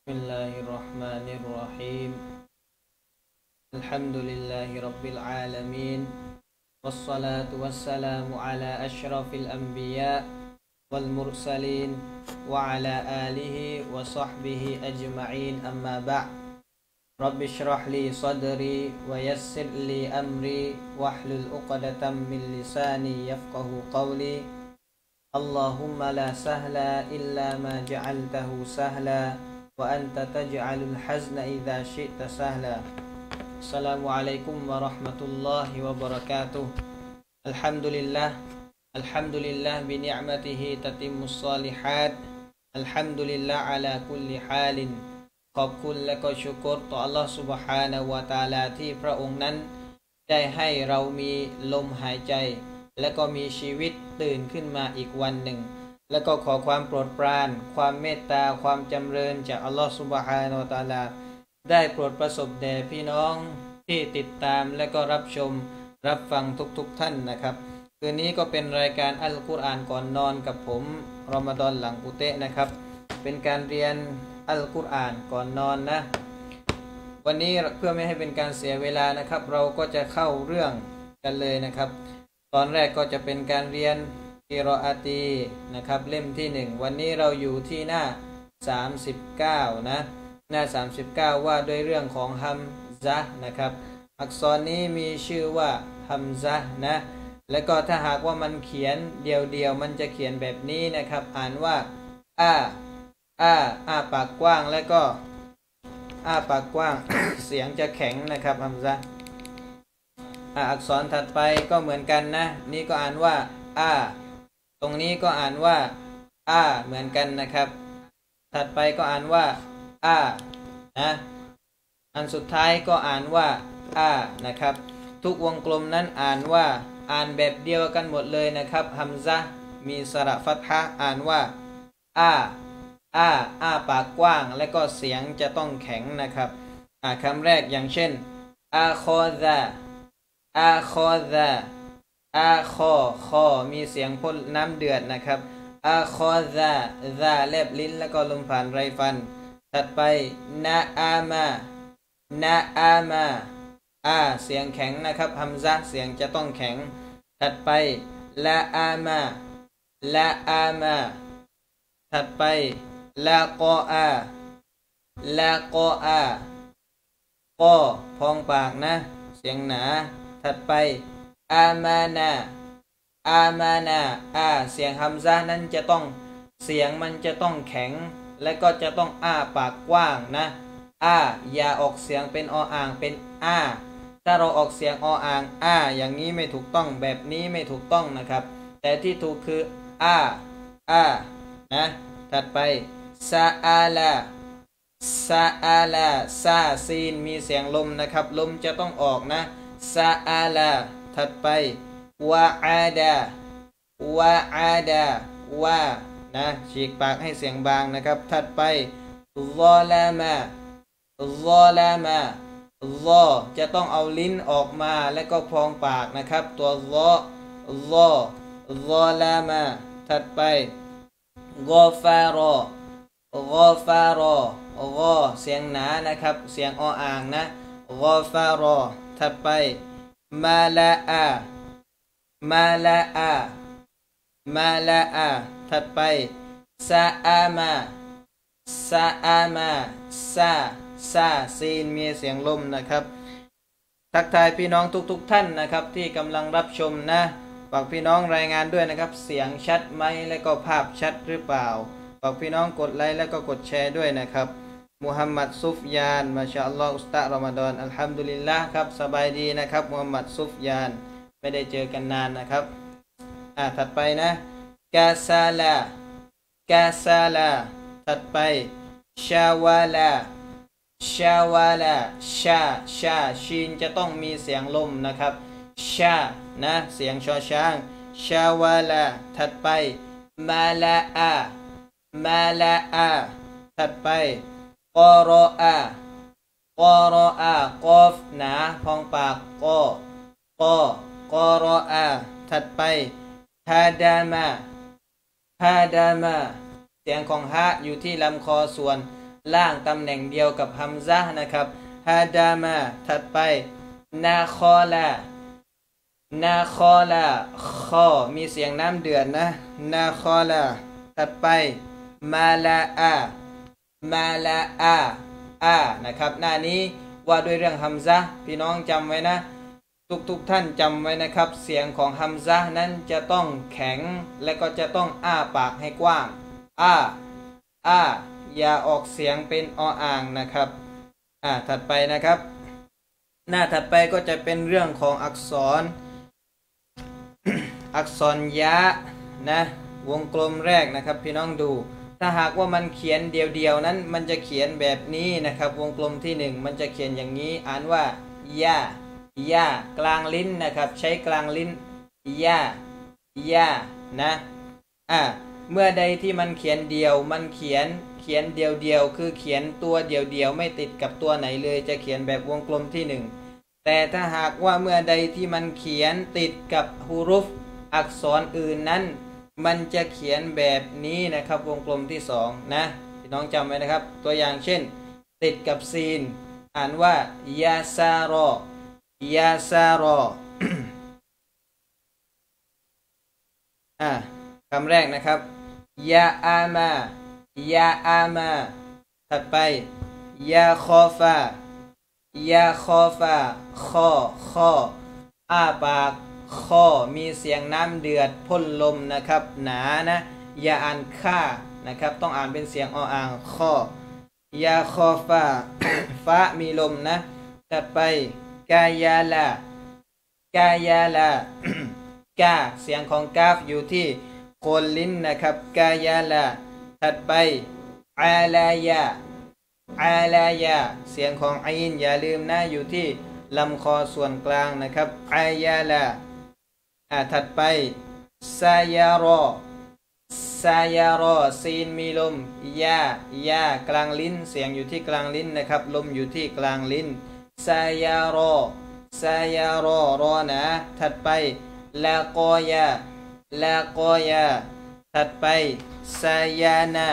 بسم الله الرحمن الرحيم الحمد لله رب العالمين والصلاة والسلام على أشرف الأنبياء والمرسلين وعلى آله وصحبه أجمعين أما بعد رب اشرح لي صدري ويسر لي أمري واحلل عقدة من لساني يفقه قولي اللهم لا سهل إلا ما جعلته سهلا wa anta taj'alul hazna idza syi'ta sahla. Assalamualaikum warahmatullahi wabarakatuh. Alhamdulillah bi ni'matihi tatimmus shalihat. Alhamdulillah ala kulli halin. ขอบคุณและก็ชุกรต่อ Allah Subhanahu wa Ta'ala ที่พระองค์นั้นได้ให้เรามีลมหายใจและก็มีชีวิตตื่นขึ้นมาอีกวันหนึ่งแล้วก็ขอความโปรดปรานความเมตตาความจำเริญจากอัลลอฮฺซุบฮานะฮูวะตะอาลาได้โปรดประสบแด่พี่น้องที่ติดตามและก็รับชมรับฟังทุกท่านนะครับคืนนี้ก็เป็นรายการอัลกุรอานก่อนนอนกับผมรอมฎอนหลังกุเตะนะครับเป็นการเรียนอัลกุรอานก่อนนอนนะวันนี้เพื่อไม่ให้เป็นการเสียเวลานะครับเราก็จะเข้าเรื่องกันเลยนะครับตอนแรกก็จะเป็นการเรียนกิรออาตีนะครับเล่มที่1วันนี้เราอยู่ที่หน้า39นะหน้า39ว่าด้วยเรื่องของฮัมซะห์นะครับอักษรนี้มีชื่อว่าฮัมซะห์นะแล้วก็ถ้าหากว่ามันเขียนเดียวมันจะเขียนแบบนี้นะครับอ่านว่าอ้าปากกว้างแล้วก็อ้าปากกว้าง เสียงจะแข็งนะครับฮัมซะห์อักษรถัดไปก็เหมือนกันนะนี่ก็อ่านว่าตรงนี้ก็อ่านว่าเหมือนกันนะครับถัดไปก็อ่านว่านะอันสุดท้ายก็อ่านว่านะครับทุกวงกลมนั้นอ่านว่าแบบเดียวกันหมดเลยนะครับฮัมซะห์มีสระฟัตฮะห์อ่านว่าปากกว้างและก็เสียงจะต้องแข็งนะครับคำแรกอย่างเช่นอาคอซาคอมีเสียงพ่นน้ำเดือดนะครับอาคอซาแลบลิ้นแล้วก็ลมผ่านไรฟันถัดไปนาอามาเสียงแข็งนะครับฮัมซะห์เสียงจะต้องแข็งถัดไปลาอามาถัดไปลากอพองปากนะเสียงหนาถัดไปอามานาเสียงฮัมซะห์นั้นจะต้องเสียงมันจะต้องแข็งและก็จะต้องปากกว้างนะอย่าออกเสียงเป็นออ่างเป็นถ้าเราออกเสียงออ่างอย่างนี้ไม่ถูกต้องแบบนี้ไม่ถูกต้องนะครับแต่ที่ถูกคือนะถัดไปซาอาลาซีนมีเสียงลมนะครับลมจะต้องออกนะซาอาลาถัดไปวะอาดาวะนะฉีกปากให้เสียงบางนะครับถัดไปซอลามาจะต้องเอาลิ้นออกมาแล้วก็พองปากนะครับตัวซอลามาถัดไปกอฟารอเสียงหนานะครับเสียงออ่างนะกอฟารอถัดไปมาลาอาถัดไปซาอามาซีนมีเสียงลมนะครับทักทายพี่น้องทุกท่านนะครับที่กำลังรับชมนะฝากพี่น้องรายงานด้วยนะครับเสียงชัดไหมและก็ภาพชัดหรือเปล่าฝากพี่น้องกดไลค์และก็กดแชร์ด้วยนะครับมุฮัมมัดซุฟยานมาชาอัลลอฮ์อุสตะรอมฎอนอัลฮัมดุลิลละห์ครับสบายดีนะครับมุฮัมมัดซุฟยานไม่ได้เจอกันนานนะครับถัดไปนะกาซาลาถัดไปชาวาลาชีนจะต้องมีเสียงลมนะครับนะเสียงชอช้างชาวาลาถัดไปมาลาอาถัดไปกอรอกอฟหนาพองปากกอรอถัดไปฮาดามาเสียงของฮะอยู่ที่ลำคอส่วนล่างตำแหน่งเดียวกับฮัมซะห์นะครับฮาดามาถัดไปนาคอลานาคอลาคอมีเสียงน้ำเดือดนะนาคอลาถัดไปมาลาอามาลาอานะครับหน้านี้ว่าด้วยเรื่องฮัมซะห์พี่น้องจำไว้นะทุกท่านจำไว้นะครับเสียงของฮัมซะห์นั้นจะต้องแข็งและก็จะต้องอ้าปากให้กว้างอย่าออกเสียงเป็นออ่างนะครับถัดไปนะครับหน้าถัดไปก็จะเป็นเรื่องของอักษร อักษรยะนะวงกลมแรกนะครับพี่น้องดูถ้าหากว่ามันเขียนเดียวนั้นมันจะเขียนแบบนี้นะครับวงกลมที่ 1มันจะเขียนอย่างนี้อ่านว่ายากลางลิ้นนะครับใช้กลางลิ้นยานะเมื่อใดที่มันเขียนเดียวมันเขียนเดียวคือเขียนตัวเดียวไม่ติดกับตัวไหนเลยจะเขียนแบบวงกลมที่ 1แต่ถ้าหากว่าเมื่อใดที่มันเขียนติดกับฮุรุฟอักษรอื่นนั้นมันจะเขียนแบบนี้นะครับวงกลมที่2นะพี่น้องจำไว้นะครับตัวอย่างเช่นติดกับซีนอ่านว่ายาซารอ คำแรกนะครับยาอามาถัดไปยาคอฟาคออ้าปากคอมีเสียงน้ำเดือดพ่นลมนะครับหนานะอย่าอ่านค่านะครับต้องอ่านเป็นเสียงออ่างคอยาคอฟา ฟ้ามีลมนะถัดไปกายาลา กาเสียงของกาฟอยู่ที่โคนลิ้นนะครับกายาลาถัดไปอาลายาเสียงของอีนอย่าลืมนะอยู่ที่ลำคอส่วนกลางนะครับอายาลาถัดไปซายารอซีนมีลมยากลางลิ้นเสียงอยู่ที่กลางลิ้นนะครับลมอยู่ที่กลางลิ้นซายารอรอนะถัดไปลากอยาถัดไปซายานา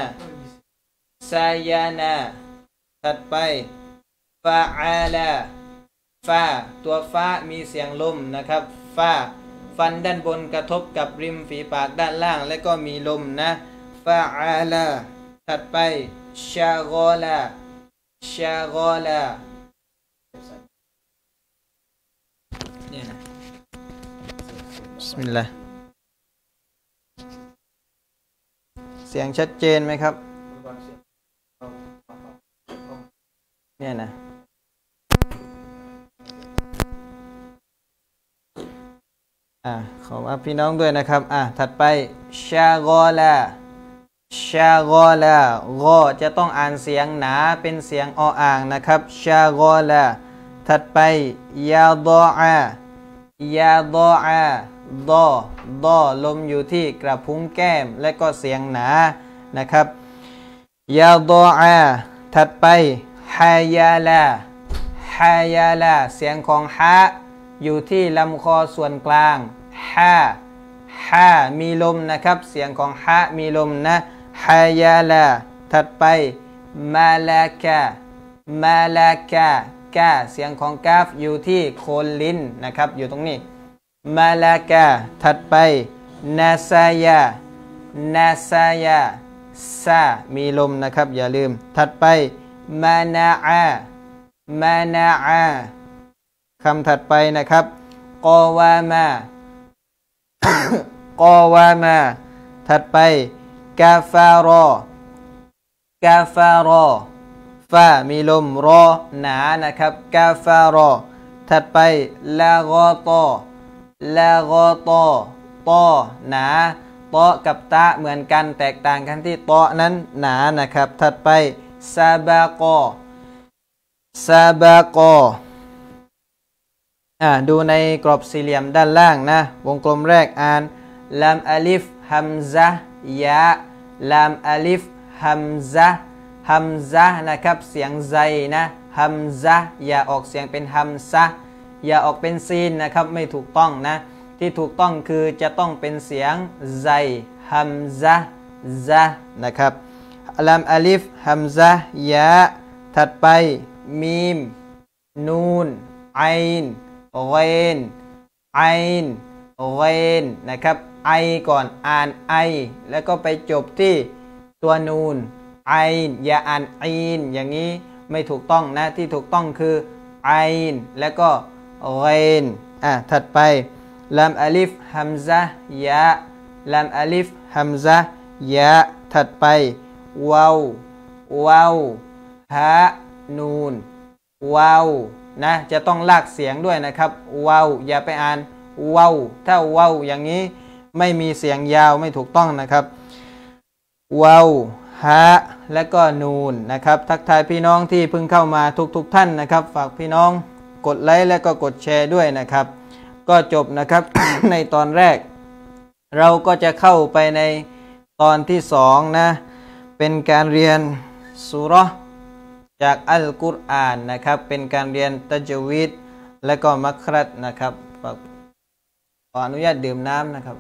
ถัดไปฟาอาลาตัวฟ้ามีเสียงลมนะครับฟันด้านบนกระทบกับริมฝีปากด้านล่างและก็มีลมนะฟาอาลาถัดไปชากอลาเนี่ยนะบิสมิลลาห์เสียงชัดเจนไหมครับเนี่ยนะขอว่าพี่น้องด้วยนะครับถัดไปชากอลากอจะต้องอ่านเสียงหนาเป็นเสียงออ่างนะครับชากอลาถัดไปยาดอลมอยู่ที่กระพุ้งแก้มและก็เสียงหนานะครับยาดอถัดไปฮายาลาเสียงของฮะอยู่ที่ลำคอส่วนกลางฮามีลมนะครับเสียงของฮะมีลมนะฮายาลาถัดไปมาลากาเสียงของกาฟอยู่ที่โคนลิ้นนะครับอยู่ตรงนี้มาลากาถัดไปนาซายาซามีลมนะครับอย่าลืมถัดไปมานาอาคำถัดไปนะครับกอวามาถัดไปกาฟารอฟามีลมรอหนานะครับกาฟารอถัดไปลากอตอหนาตอกับตะเหมือนกันแตกต่างกันที่ตอนั้นหนานะครับถัดไปซาบากอดูในกรอบสี่เหลี่ยมด้านล่างนะวงกลมแรกอ่านลามอลิฟฮัมซะยะลามอลิฟฮัมซะนะครับเสียงไซนะฮัมซะอย่าออกเสียงเป็นฮัมซะอย่าออกเป็นซีนนะครับไม่ถูกต้องนะที่ถูกต้องคือจะต้องเป็นเสียงไซฮัมซะนะครับลามอลิฟฮัมซะยะถัดไปมีมนูนไอน์เรนไอน์เรนนะครับไอก่อนอ่านไอแล้วก็ไปจบที่ตัวนูนไอน์อย่าอ่านอีนอย่างนี้ไม่ถูกต้องนะที่ถูกต้องคือไอน์แล้วก็เรนถัดไปลามอลิฟฮัมซะยะลามอลิฟฮัมซะยะถัดไปวาวฮะนูนวาวนะจะต้องลากเสียงด้วยนะครับวาวอย่าไปอ่านวาวถ้าวาวอย่างนี้ไม่มีเสียงยาวไม่ถูกต้องนะครับวาวฮะและก็นูนนะครับทักทายพี่น้องที่เพิ่งเข้ามาทุกท่านนะครับฝากพี่น้องกดไลค์และก็กดแชร์ด้วยนะครับก็จบนะครับ ในตอนแรกเราก็จะเข้าไปในตอนที่สองนะเป็นการเรียนซูเราะห์จากอัลกุรอานนะครับเป็นการเรียนตัจวีดและก็มัครัจนะครับขออนุญาตดื่มน้ำนะครับ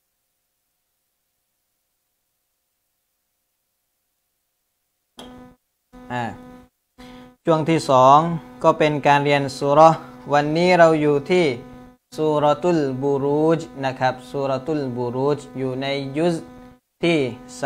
ช่วงที่สองก็เป็นการเรียนซูเราะห์วันนี้เราอยู่ที่ซูเราะตุลบูรูจนะครับซูเราะตุลบูรูจอยู่ในยุซที่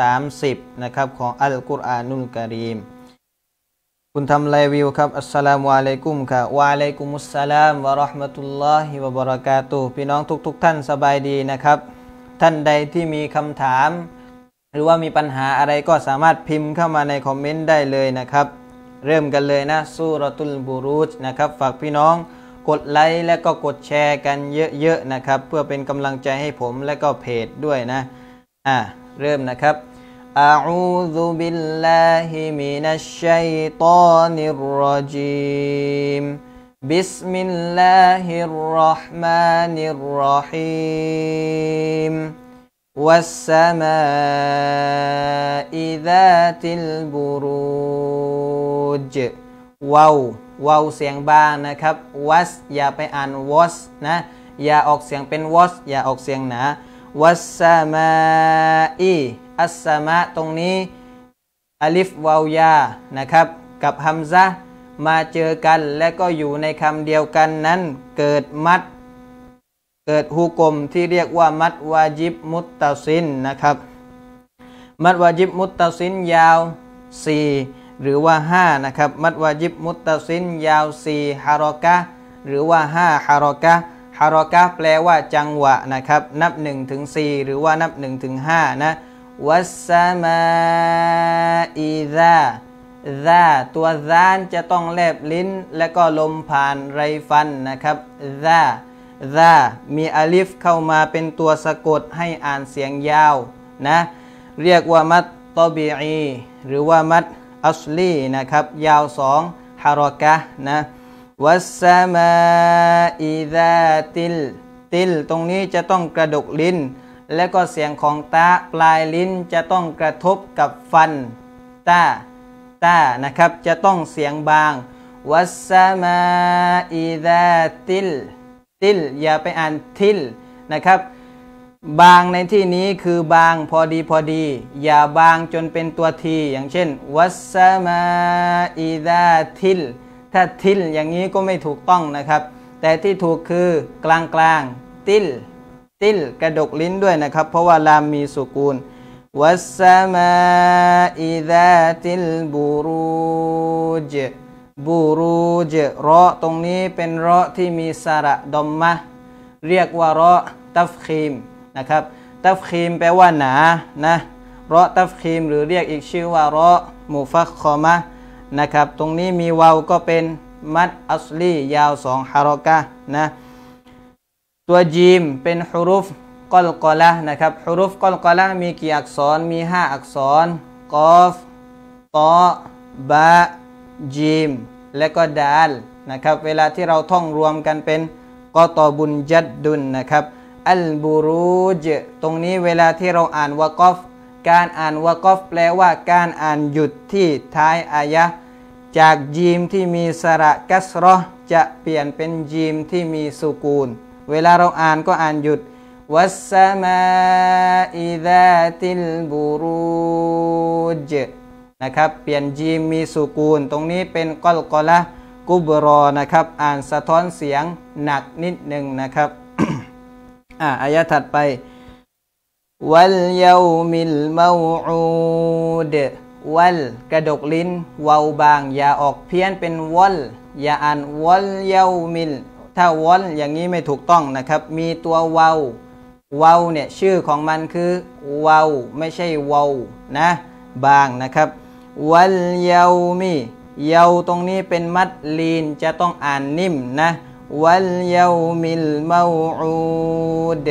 30นะครับของอัลกุรอานุลกะรีมคุณทำไลฟ์วิวครับอัสสลามุอะลัยกุมค่ะวะอะลัยกุมุสสลามวะเราะห์มะตุลลอฮิวะบะเราะกาตุฮ์พี่น้องทุกท่านสบายดีนะครับท่านใดที่มีคำถามหรือว่ามีปัญหาอะไรก็สามารถพิมพ์เข้ามาในคอมเมนต์ได้เลยนะครับเริ่มกันเลยนะซูเราะตุลบูรูจนะครับฝากพี่น้องกดไลค์และก็กดแชร์กันเยอะๆนะครับเพื่อเป็นกำลังใจให้ผมและก็เพจด้วยนะเริ่มนะครับอะอูซุบิลลาฮิมินัชชัยฏอนิรเราะญีมบิสมิลลาฮิรเราะห์มานิรเราะฮีมวัสสมาอิซาติลบุรูจวาวเสียงบางนะครับวัสอย่าไปอ่านวอสนะอย่าออกเสียงเป็นวอสอย่าออกเสียงหนาวัสสมาอีอัสสมาตรงนี้อลิฟวาวยานะครับกับฮัมซะมาเจอกันและก็อยู่ในคำเดียวกันนั้นเกิดฮุกมที่เรียกว่ามัดวาญิบมุตตะซินนะครับมัดวาญิบมุตตะซินยาว4หรือว่า5นะครับมัดวาญิบมุตตะซินยาว4ฮารอกะหรือว่า5ฮารอกะแปลว่าจังหวะนะครับนับ1ถึง4หรือว่านับ1ถึง5นะวัสสมาอิซาตัวซานจะต้องแลบลิ้นและก็ลมผ่านไรฟันนะครับซามีอาลิฟเข้ามาเป็นตัวสะกดให้อ่านเสียงยาวนะเรียกว่ามัดตอบีอีหรือว่ามัดอัสลีนะครับยาว2ฮารอกะนะวัสสมาอิซาติลตรงนี้จะต้องกระดกลิ้นและก็เสียงของตาปลายลิ้นจะต้องกระทบกับฟันตานะครับจะต้องเสียงบางวัสสมาอิซาติลอย่าไปอ่านทิลนะครับบางในที่นี้คือบางพอดีอย่าบางจนเป็นตัวทีอย่างเช่นวัสสมาอิซาทิลถ้าทิลอย่างนี้ก็ไม่ถูกต้องนะครับแต่ที่ถูกคือกลางติลกระดกลิ้นด้วยนะครับเพราะว่าลามมีสุกูนวัสสมาอิซาติลบูรูจเราะตรงนี้เป็นเราะที่มีสระดอมมะเรียกว่าเราะตัฟคีมนะครับตัฟคีมแปลว่าหนานะเราะตัฟคีมหรือเรียกอีกชื่อว่าเราะมุฟัคคอมะนะครับตรงนี้มีวาวก็เป็นมัดอัสลียาว2ฮารอกะนะตัวจีมเป็นฮุรุฟกอลกอละนะครับฮุรุฟกอลกอละมีกี่อักษรมี5อักษรกอฟตอบะจีมและก็ดาลนะครับเวลาที่เราท่องรวมกันเป็นกอตอบุนจัดดุนนะครับอัลบูรูจตรงนี้เวลาที่เราอ่านวะกอฟการอ่านวะกอฟแปลว่าการอ่านหยุดที่ท้ายอายะห์จากจีมที่มีสระกัสเราะห์จะเปลี่ยนเป็นจีมที่มีสุกูนเวลาเราอ่านก็อ่านหยุดวัสสมาอิซาติลบูรูจนะครับเปลี่ยนจีมมีสุกูนตรงนี้เป็นกอลกอละกุบรอนะครับอ่านสะท้อนเสียงหนักนิดหนึ่งนะครับ อายะถัดไปวัลเยามิลมาอูดวัลกระดกลิ้นเวาบางอย่าออกเพี้ยนเป็นวัลอย่าอ่านวัลเยามิลถ้าวัลอย่างนี้ไม่ถูกต้องนะครับมีตัวเวาเนี่ยชื่อของมันคือเวาไม่ใช่เวานะบางนะครับวัลเยามีเยาตรงนี้เป็นมัดลีนจะต้องอ่านนิ่มนะวัลเยามิลมาอูด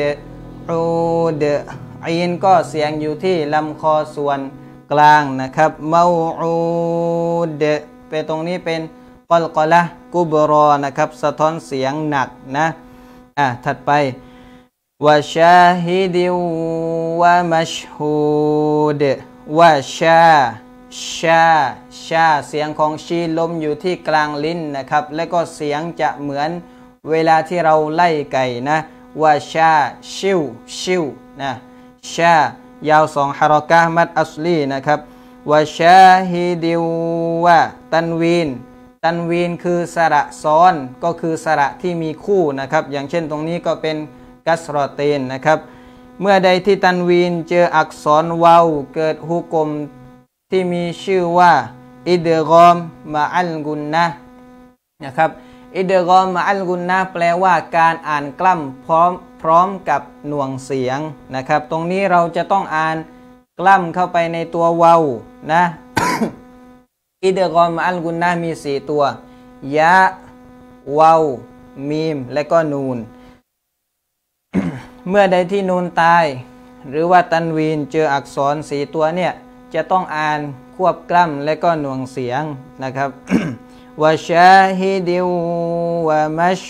อีนก็เสียงอยู่ที่ลำคอส่วนกลางนะครับมาอูดไปตรงนี้เป็นกอลกอละกุบรอนะครับสะท้อนเสียงหนักนะถัดไปวะชาฮิดิวะมัชฮูดวะชาเสียงของชีลมอยู่ที่กลางลิ้นนะครับและก็เสียงจะเหมือนเวลาที่เราไล่ไก่นะวะชาชิวนะชายาวสองฮารอกะห์มัดอัสลีนะครับวะชาฮิดิวะตันวีนคือสระซ้อนก็คือสระที่มีคู่นะครับอย่างเช่นตรงนี้ก็เป็นกัสรอเตนนะครับเมื่อใดที่ตันวีนเจออักษรวาวเกิดฮุกมที่มีชื่อว่าอิดกอมมาอัลกุนนะครับอิดกอมมาอัลกุนนะแปลว่าการอ่านกล้ำพร้อมกับหน่วงเสียงนะครับตรงนี้เราจะต้องอ่านกล้ำเข้าไปในตัววาวนะ อิดกอมมาอัลกุนนะมี4ตัวยะวาวมีมและก็นูน เมื่อใดที่นูนตายหรือว่าตันวีนเจออักษร4ตัวเนี่ยจะต้องอ่านควบกล้ำและก็หน่วงเสียงนะครับ วะชาฮิดิวะมัช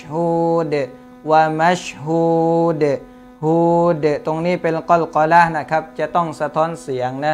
ฮูดตรงนี้เป็นกอลกอละนะครับจะต้องสะท้อนเสียงนะ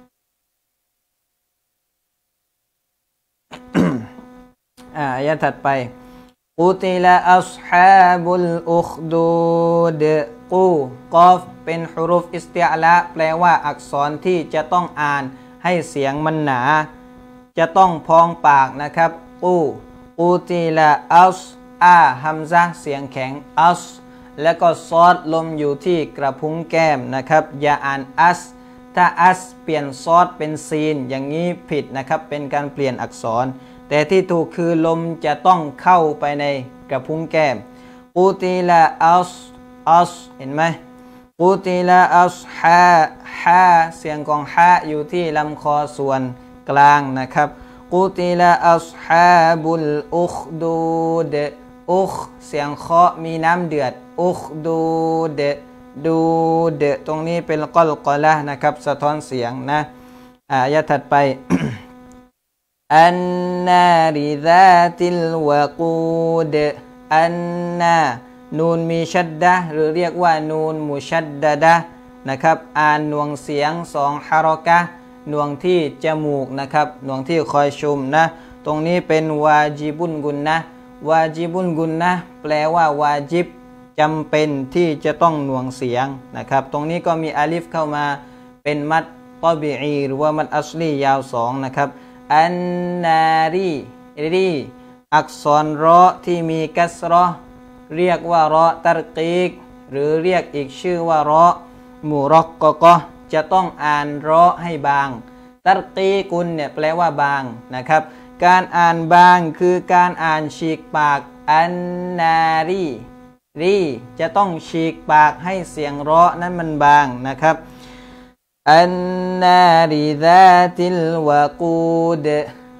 อายะถัดไปกุติลาอัศฮาบุลอุคดูดกอฟเป็นฮุรุฟอิสติอาละแปลว่าอักษรที่จะต้องอ่านให้เสียงมันหนาจะต้องพองปากนะครับกูติลาอัสฮัมซะเสียงแข็งอัสแล้วก็ซอดลมอยู่ที่กระพุ้งแก้มนะครับอย่าอ่านอัสถ้าอัสเปลี่ยนซอดเป็นซีนอย่างนี้ผิดนะครับเป็นการเปลี่ยนอักษรแต่ที่ถูกคือลมจะต้องเข้าไปในกระพุ้งแก้มกูติลาอัสเห็นไหมกูติลาอัสฮาเสียงของฮาอยู่ที่ลำคอส่วนกลางนะครับกุติลาอัศฮาบุลอุคดูดเสียงเคาะมีน้ำเดือดอุคดูดตรงนี้เป็นกอลกอละนะครับสะท้อนเสียงนะอายะถัดไป อันนาริซาติลวะกูดอันนานูนมีชัดดะหรือเรียกว่านูนมุชัดดะนะครับอ่านหน่วงเสียง2ฮารอกะห์หน่วงที่จมูกนะครับหน่วงที่คอยชุมนะตรงนี้เป็นวาจิบุนกุนนะวาจิบุนกุนนะแปลว่าวาจิบจำเป็นที่จะต้องหน่วงเสียงนะครับตรงนี้ก็มีอาลิฟเข้ามาเป็นมัดตอบีอีหรือว่ามัดอัสลียาว2นะครับอันนารีอักษรรอที่มีกัสรอเรียกว่ารอตัรกีกหรือเรียกอีกชื่อว่ารอมุรอกกะจะต้องอ่านรอให้บางตัรกีกุนเนี่ยแปลว่าบางนะครับการอ่านบางคือการอ่านฉีกปากอันนารีจะต้องฉีกปากให้เสียงรอนั้นมันบางนะครับอันนาริซาติลวะกูด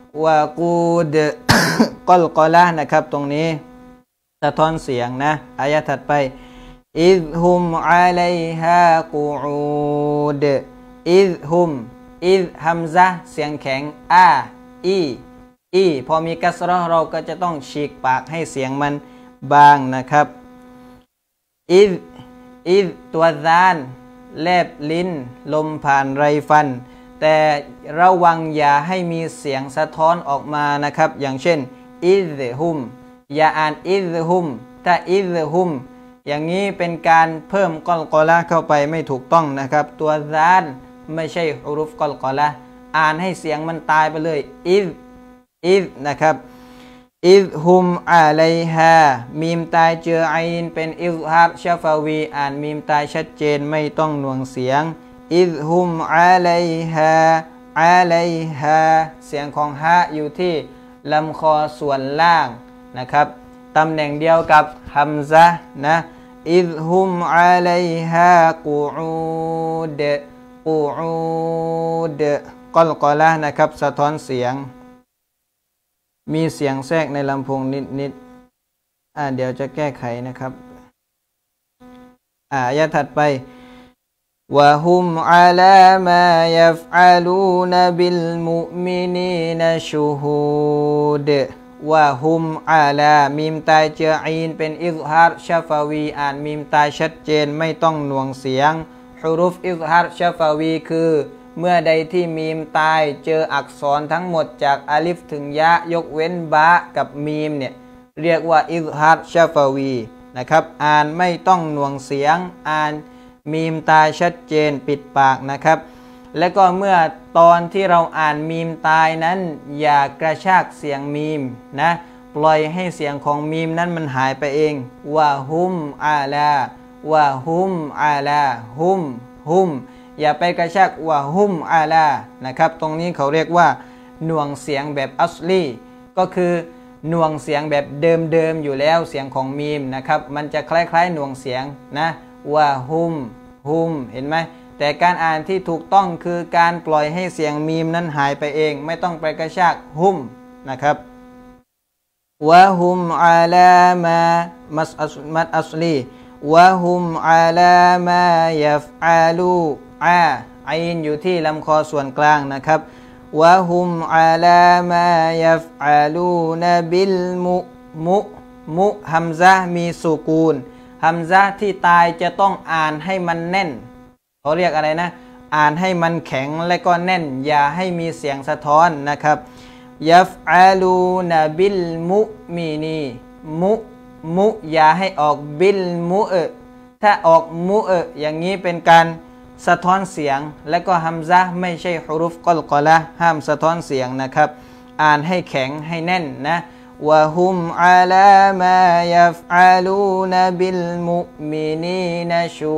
กอลกอละนะครับตรงนี้สะท้อนเสียงนะอายะถัดไปอิซฮุมอะลัยฮากูอูดอิซฮัมซะเสียงแข็งอีพอมีกัสเราะห์เราก็จะต้องฉีกปากให้เสียงมันบางนะครับอิซตัวซานแลบลิ้นลมผ่านไรฟันแต่ระวังอย่าให้มีเสียงสะท้อนออกมานะครับอย่างเช่นอิซฮุมอย่าอ่านอิซฮุมถ้าอิซฮุมอย่างนี้เป็นการเพิ่มกอลกอละเข้าไปไม่ถูกต้องนะครับตัวซานไม่ใช่ฮุรุฟกอลกอละอ่านให้เสียงมันตายไปเลยอิดนะครับอิดฮุมอะลัยฮามีมตายเจออินเป็นอิซฮาร์ชาฟาวีอ่านมีมตายชัดเจนไม่ต้องหน่วงเสียงอิดฮุมอะลัยฮาเสียงของฮะอยู่ที่ลำคอส่วนล่างนะครับตำแหน่งเดียวกับฮัมซะนะอิดฮุมอะลัยฮากูอูดกลกอละนะครับสะท้อนเสียงมีเสียงแทรกในลำโพงนิดเดี๋ยวจะแก้ไขนะครับอายะถัดไปวะฮุมอะลามายัฟอะลูนบิลมุมินีนชูฮูดวะฮุมอะลามีมตายเจออีนเป็นอิซฮาร์ชาฟาวีอ่านมีมตายชัดเจนไม่ต้องหน่วงเสียงฮุรุฟอิซฮาร์ชาฟาวีคือเมื่อใดที่มีมตายเจออักษรทั้งหมดจากอาลิฟถึงยะยกเว้นบะกับมีมเนี่ยเรียกว่าอิซฮาร์ชาฟาวีนะครับอ่านไม่ต้องหน่วงเสียงอ่านมีมตายชัดเจนปิดปากนะครับและก็เมื่อตอนที่เราอ่านมีมตายนั้นอย่ากระชากเสียงมีมนะปล่อยให้เสียงของมีมนั้นมันหายไปเองวะฮุมอาลาวะฮุมอาลาฮุมอย่าไปกระชากวะฮุมอาลานะครับตรงนี้เขาเรียกว่าหน่วงเสียงแบบอัสลีก็คือหน่วงเสียงแบบเดิมอยู่แล้วเสียงของมีมนะครับมันจะคล้ายๆหน่วงเสียงนะวะฮุมเห็นไหมแต่การอ่านที่ถูกต้องคือการปล่อยให้เสียงมีมนั้นหายไปเองไม่ต้องไปกระชากฮุมนะครับวะฮุมอาลามามัดอัสลีวะฮุมอาลามายัฟอาลูอินอยู่ที่ลำคอส่วนกลางนะครับวะฮุมอาลามายัฟอาลูนบิลมุฮัมซะมีสุกูนฮัมซะที่ตายจะต้องอ่านให้มันแน่นเขาเรียกอะไรนะอ่านให้มันแข็งและก็แน่นอย่าให้มีเสียงสะท้อนนะครับยัฟอาลูนบิลมุมีนีมุอย่าให้ออกบิลมุถ้าออกมุอย่างนี้เป็นการสะท้อนเสียงและก็ฮัมซะไม่ใช่ฮุรุฟกลกอละห้ามสะท้อนเสียงนะครับอ่านให้แข็งให้แน่นนะวะฮุมอะลามายัฟอาลูนบิลมุมินีนชู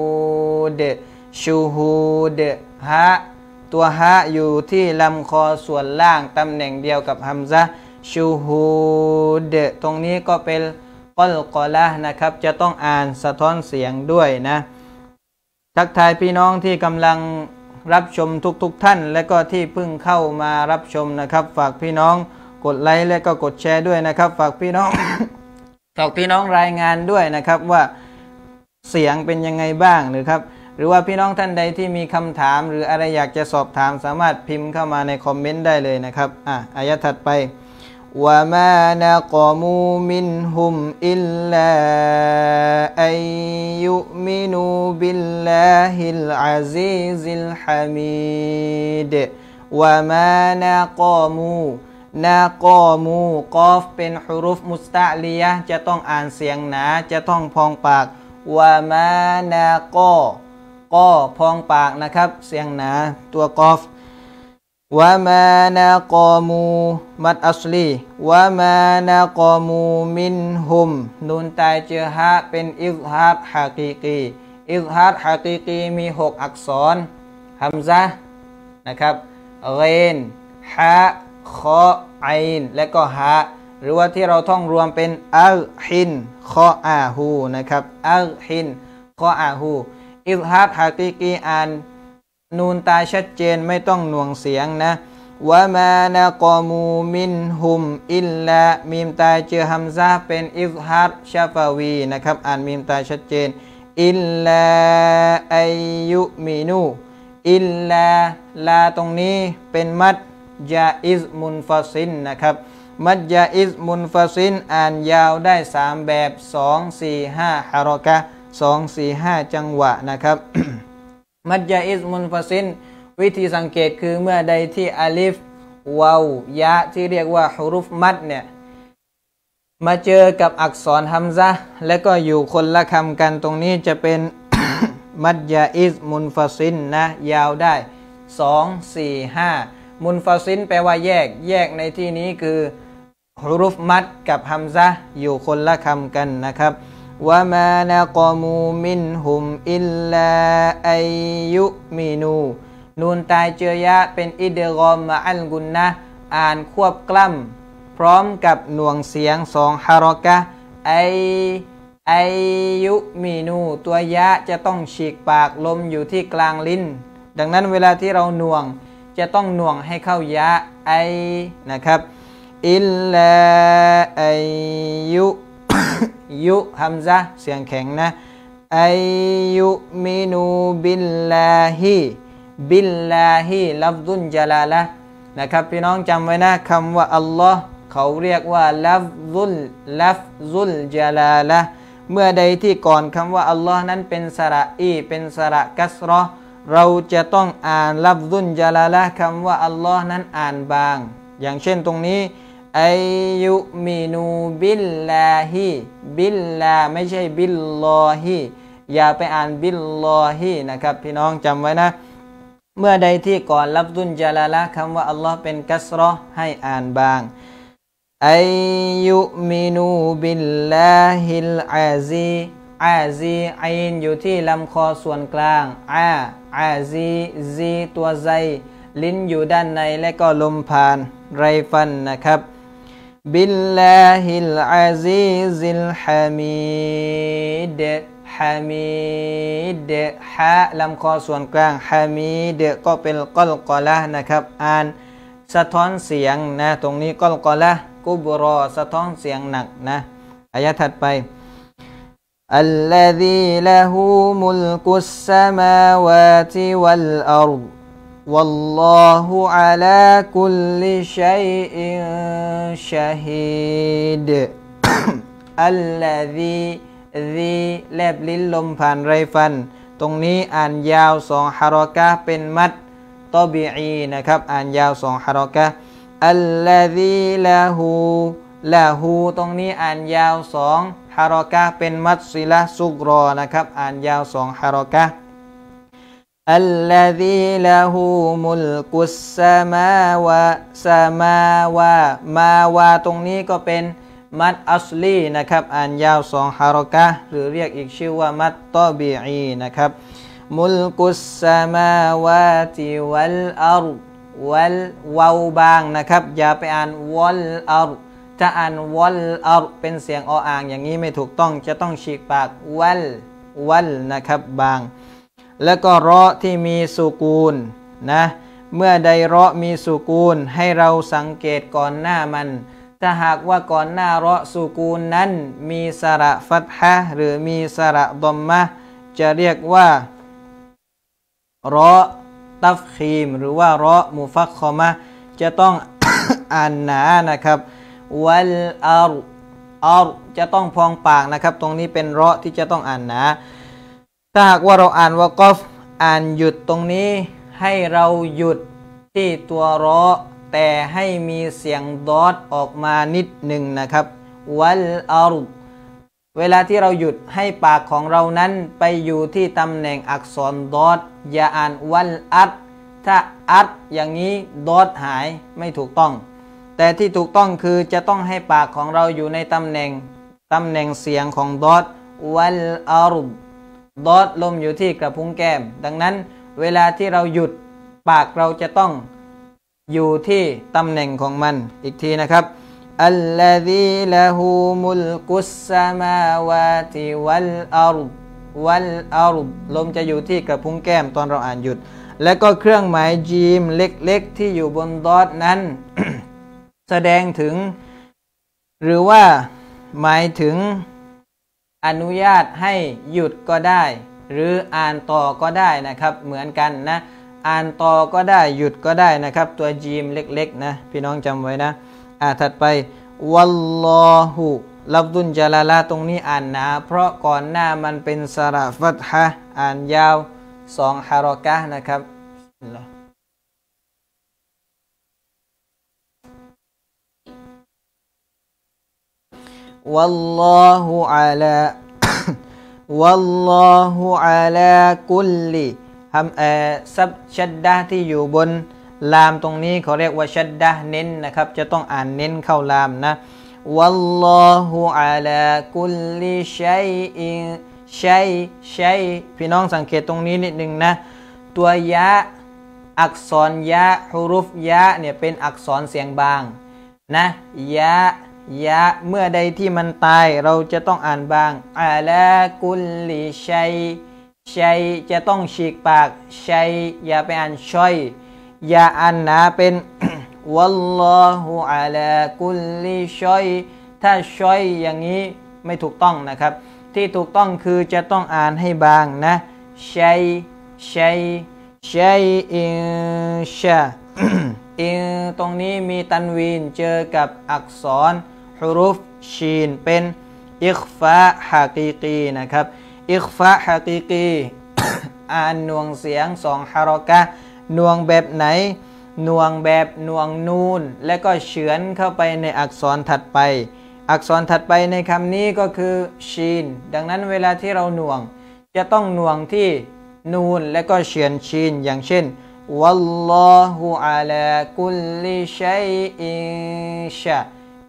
ฮูดฮะตัวฮะอยู่ที่ลำคอส่วนล่างตำแหน่งเดียวกับฮัมซะชูฮูดตรงนี้ก็เป็นกลกอละนะครับจะต้องอ่านสะท้อนเสียงด้วยนะทักทายพี่น้องที่กำลังรับชมทุกท่านและก็ที่เพิ่งเข้ามารับชมนะครับฝากพี่น้องกดไลค์และก็กดแชร์ด้วยนะครับฝากพี่น้อง รายงานด้วยนะครับว่าเสียงเป็นยังไงบ้างหรือว่าพี่น้องท่านใดที่มีคำถามหรืออะไรอยากจะสอบถามสามารถพิมพ์เข้ามาในคอมเมนต์ได้เลยนะครับอายะถัดไปวะมานะกอมูมินฮุมอิลลาอัยยุมินูบิลลาฮิลอาซีซิลฮามิดวะมานะกอมูกอฟเป็นฮุรุฟมุสตะลียะจะต้องอ่านเสียงหนาจะต้องพองปากวะมานะกอพองปากนะครับเสียงหนาตัวกอฟวะมานะกอมูมัดอัสลีวะมานะกอมูมินฮุมนูนตายเจอฮะเป็นอิซฮาร์ฮะกีกีมี6อักษรฮัมซะนะครับเรนฮะคอไอนและก็ฮะหรือว่าที่เราท่องรวมเป็นอัลฮินคออาฮูนะครับอัลฮินคออาฮูอิซฮาร์ฮะกีกีอ่านนูนตายชัดเจนไม่ต้องหน่วงเสียงนะวะมานะกอมูมินฮุมอิลลามีมตายเจอฮัมซะเป็นอิซฮาร์ชาฟาวีนะครับอ่านมีมตายชัดเจนอิลลาอัยยุมินูอิลลาตรงนี้เป็นมัดยาอิซมุนฟาซินนะครับมัดยาอิซมุนฟาซินอ่านยาวได้3แบบ2 4 5ฮารอกะ2 4 5จังหวะนะครับ มัดยาอิซมุนฟาซินวิธีสังเกตคือเมื่อใดที่อาลิฟวาวยะที่เรียกว่าฮุรุฟมัดเนี่ยมาเจอกับอักษรฮัมซะและก็อยู่คนละคำกันตรงนี้จะเป็น มัดยาอิซมุนฟาซินนะยาวได้ 2 4 5มุนฟาซินแปลว่าแยกในที่นี้คือฮุรุฟมัดกับฮัมซะห์อยู่คนละคำกันนะครับวะมานะกอมูมินฮุมอิลลาอัยยุมินูนูนตายเจอยะเป็นอิดกอมมะอัลกุนนะอ่านควบกล้ำพร้อมกับหน่วงเสียง2ฮารอกะไอยุมีนูตัวยะจะต้องฉีกปากลมอยู่ที่กลางลิ้นดังนั้นเวลาที่เราหน่วงจะต้องหน่วงให้เข้ายะไอนะครับอิลลาไอยุยุฮัมซะเสียงแข็งนะไอยุมินูบิลลาฮิลัฟซุลจลาละนะครับพี่น้องจำไว้นะคำว่าอัลลอฮ์เขาเรียกว่าลัฟซุลจลาละเมื่อใดที่ก่อนคำว่าอัลลอฮ์นั้นเป็นสระอีเป็นสระกัสเราะห์เราจะต้องอ่านลัฟซุลจลาละคำว่าอัลลอฮ์นั้นอ่านบางอย่างเช่นตรงนี้ไอยุมินูบิลลาฮิบิลลาไม่ใช่บิลลอฮิอย่าไปอ่านบิลลอฮินะครับพี่น้องจำไว้นะเมื่อใดที่ก่อนลัฟซุลจลาละคำว่าอัลลอฮ์เป็นกัสเราะห์ให้อ่านบางไอยุมินูบิลลาฮิลอาซีอินอยู่ที่ลำคอส่วนกลางอาซีตัวไซลิ้นอยู่ด้านในและก็ลมผ่านไรฟันนะครับบิลลาฮิลอาซีซิลฮามิดฮะลำคอส่วนกลางฮามิดก็เป็นกัลกอละนะครับอ่านสะท้อนเสียงนะตรงนี้กัลกอละกุบรอสะท้อนเสียงหนักนะอายะถัดไปอัลลซีละฮูมุลกุสสมาวาติวัลอัรฎวัลลอฮุอะลาคุลลิชัยอินชะฮีดอัลลซีแลบลิ้นลมผ่านไรฟันตรงนี้อ่านยาว2ฮารอกะห์เป็นมัดตอบีอีนะครับอ่านยาว2ฮารอกะห์อัลลซีละฮูตรงนี้อ่านยาว2ฮารอกะห์เป็นมัดซิละซุกรอนะครับอ่านยาว2ฮารอกะห์อัลลซีละฮูมุลกุสสมาวาตรงนี้ก็เป็นมัดอัสลีนะครับอ่านยาว2ฮารอกะห์หรือเรียกอีกชื่อว่ามัดตอบีอีนะครับมุลกุสสมาวาติวัลอัรฎวาวบางนะครับอย่าไปอ่านวัลอัรฎถ้าอ่านวัลอัรฎเป็นเสียงออ่างอย่างนี้ไม่ถูกต้องจะต้องฉีกปากวัลนะครับบางแล้วก็เราะที่มีสุกูนนะเมื่อใดเราะมีสุกูนให้เราสังเกตก่อนหน้ามันถ้าหากว่าก่อนหน้าเราะสุกูนนั้นมีสระฟัตฮะหรือมีสระดอมมะจะเรียกว่าเราะตัฟคีมหรือว่าเราะมุฟัคคอมะจะต้อง อ่านหนานะครับวัลอัรจะต้องพองปากนะครับตรงนี้เป็นเราะที่จะต้องอ่านหนาถ้าหากว่าเราอ่านวะกอฟอ่านหยุดตรงนี้ให้เราหยุดที่ตัวเราะแต่ให้มีเสียงดอดออกมานิดหนึ่งนะครับวัลอัรฎเวลาที่เราหยุดให้ปากของเรานั้นไปอยู่ที่ตำแหน่งอักษรดอดอย่าอ่านวัลอัดถ้าอัดอย่างนี้ดอดหายไม่ถูกต้องแต่ที่ถูกต้องคือจะต้องให้ปากของเราอยู่ในตำแหน่งเสียงของดอดวัลอัรฎดอดลมอยู่ที่กระพุ้งแก้มดังนั้นเวลาที่เราหยุดปากเราจะต้องอยู่ที่ตำแหน่งของมันอีกทีนะครับอัลลซีละฮูมุลกุสสมาวาติวัลอัรฎลมจะอยู่ที่กระพุ้งแก้มตอนเราอ่านหยุดและก็เครื่องหมายจีมเล็กๆที่อยู่บนดอทนั้น แสดงถึงหรือว่าหมายถึงอนุญาตให้หยุดก็ได้หรืออ่านต่อก็ได้นะครับเหมือนกันนะอ่านต่อก็ได้หยุดก็ได้นะครับตัวจีมเล็กๆนะพี่น้องจำไว้นะถัดไปวัลลอฮุลัฟซุลจลาละตรงนี้อ่านหนาเพราะก่อนหน้ามันเป็นสระฟัตฮะอ่านยาว2ฮารอกะห์นะครับวัลลอฮุอะลาคุลลิซับชัดดะที่อยู่บนลามตรงนี้เขาเรียกว่าชัดดะเน้นนะครับจะต้องอ่านเน้นเข้าลามนะวัลลอฮุอะลากุลลิชัยอินชัยพี่น้องสังเกตตรงนี้นิดนึงนะตัวยะอักษรยะฮุรุฟยะเนี่ยเป็นอักษรเสียงบางนะยะเมื่อใดที่มันตายเราจะต้องอ่านบางอะลากุลลิชัยจะต้องฉีกปากชัยอย่าไปอ่านช่อยอย่าอ่านหนาเป็น วัลลอฮุอะลากุลลิชัยถ้าช่อยอย่างนี้ไม่ถูกต้องนะครับที่ถูกต้องคือจะต้องอ่านให้บางนะชัยอินชา อินตรงนี้มีตันวีนเจอกับอักษรฮุรุฟชีนเป็นอิคฟะฮะกีกีนะครับอิคฟะฮะกีกี อ่านหน่วงเสียงสองฮารอกะหน่วงแบบไหนหน่วงแบบหน่วงนูนและก็เฉือนเข้าไปในอักษรถัดไปอักษรถัดไปในคำนี้ก็คือชีนดังนั้นเวลาที่เราหน่วงจะต้องหน่วงที่นูนและก็เฉือนชีนอย่างเช่นวัลลอฮุอะลากุลลิชัยอินชา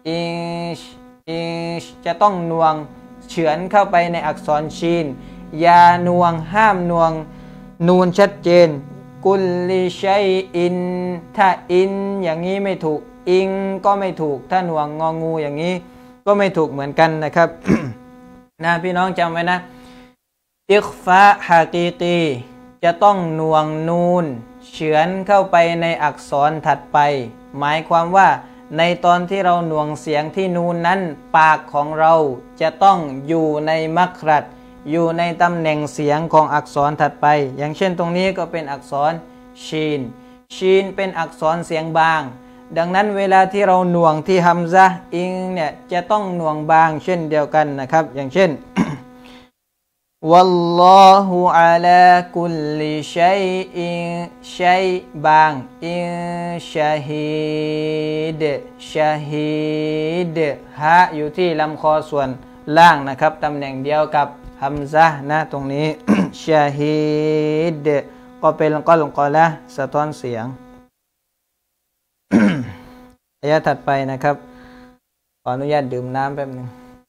จะต้องหน่วงเฉือนเข้าไปในอักษรชีนอย่าหน่วงห้ามหน่วงนูนชัดเจนกุลลิชัยอินถ้าอินอย่างนี้ไม่ถูกอิงก็ไม่ถูกถ้าหน่วงงองูอย่างนี้ก็ไม่ถูกเหมือนกันนะครับ นะพี่น้องจำไว้นะอิคฟะฮะกีกีจะต้องหน่วงนูนเฉือนเข้าไปในอักษรถัดไปหมายความว่าในตอนที่เราหน่วงเสียงที่นูนนั้นปากของเราจะต้องอยู่ในมักรัดอยู่ในตำแหน่งเสียงของอักษรถัดไปอย่างเช่นตรงนี้ก็เป็นอักษรชีนเป็นอักษรเสียงบางดังนั้นเวลาที่เราหน่วงที่ฮัมซะอิงเนี่ยจะต้องหน่วงบางเช่นเดียวกันนะครับอย่างเช่น วัลลอฮุอะลากุลลิชัยบางอินชาฮีดฮะอยู่ที่ลำคอส่วนล่างนะครับตำแหน่งเดียวกับฮัมซะนะตรงนี้ ชาฮีดก็เป็นกอละสะท้อนเสียง อายะถัดไปนะครับขออนุญาตดื่มน้ำแป๊บนึง